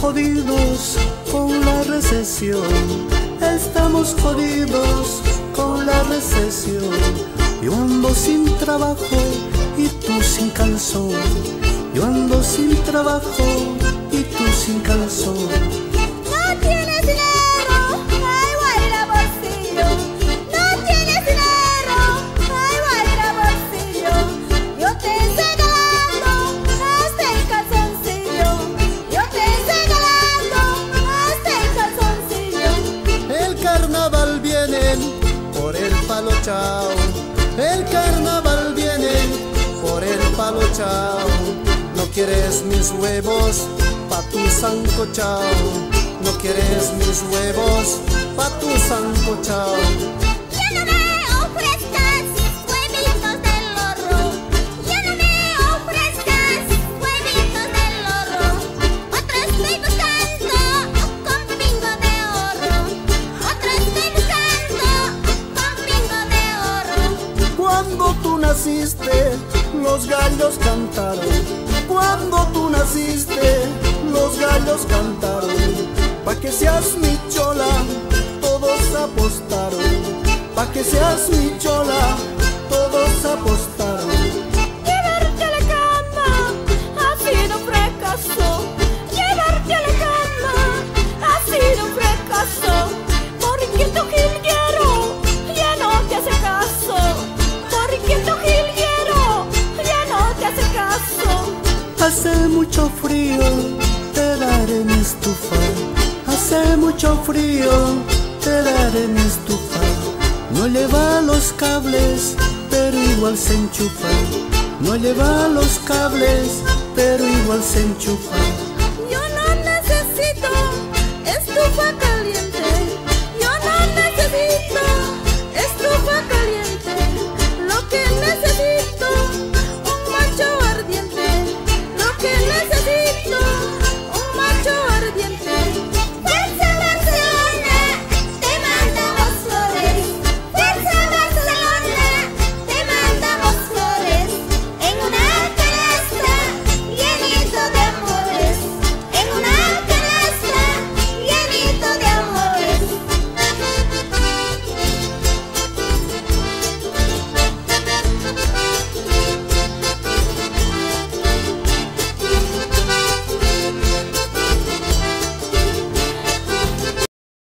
jodidos con la recesión. Estamos jodidos con la recesión. Yo ando sin trabajo y tú sin calzón. Yo ando sin trabajo y tú sin calzón. No tienes dinero, ay guaira bolsillo. No tienes dinero, ay guaira bolsillo. Yo te estoy ganando hasta el calzoncillo. Yo te estoy ganando hasta el calzoncillo. El carnaval viene por el palo chao. El carnaval viene por el palo chao. No quieres mis huevos pa' tu sancochao. No quieres mis huevos pa' tu sancochao. Ya no me ofrezcas huevitos del horro. Ya no me ofrezcas huevitos del horro. Otra estoy buscando con pingo de oro. Otra estoy buscando con pingo de oro. Cuando tú naciste, los gallos cantaron. Cuando tú naciste, los gallos cantaron. Pa' que seas mi chola, todos apostaron. Pa' que seas mi chola, todos apostaron. Llevarte a la cama ha sido un fracaso. Llevarte a la cama ha sido un fracaso. Porque tu jilguero ya no te hace caso. Porque tu jilguero ya no te hace caso. Hace mucho frío, te daré mi estufa. Hace mucho frío, te daré mi estufa. No lleva los cables, pero igual se enchufa. No lleva los cables, pero igual se enchufa. Yo no necesito estufa caliente.